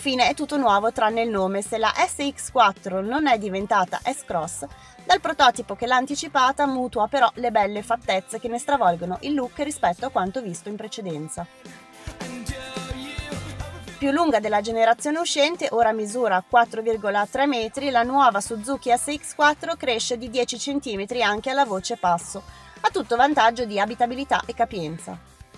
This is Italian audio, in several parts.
fine è tutto nuovo tranne il nome. Se la SX4 non è diventata S-Cross, dal prototipo che l'ha anticipata mutua però le belle fattezze che ne stravolgono il look rispetto a quanto visto in precedenza. Più lunga della generazione uscente, ora misura 4,3 metri, la nuova Suzuki SX4 cresce di 10 cm anche alla voce passo, a tutto vantaggio di abitabilità e capienza.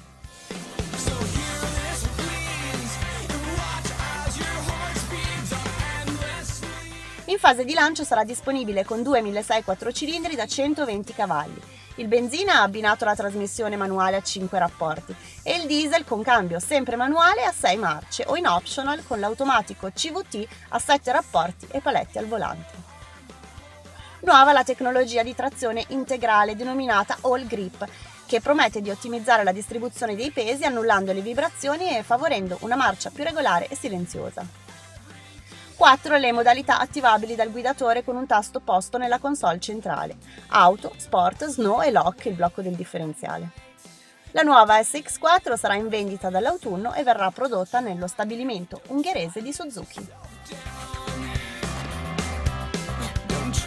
In fase di lancio sarà disponibile con due 1.600 4 cilindri da 120 cavalli, il benzina abbinato alla trasmissione manuale a 5 rapporti e il diesel con cambio sempre manuale a 6 marce o in optional con l'automatico CVT a 7 rapporti e paletti al volante. Nuova la tecnologia di trazione integrale denominata All Grip, che promette di ottimizzare la distribuzione dei pesi annullando le vibrazioni e favorendo una marcia più regolare e silenziosa. 4 le modalità attivabili dal guidatore con un tasto posto nella console centrale: Auto, Sport, Snow e Lock, il blocco del differenziale. La nuova SX4 sarà in vendita dall'autunno e verrà prodotta nello stabilimento ungherese di Suzuki.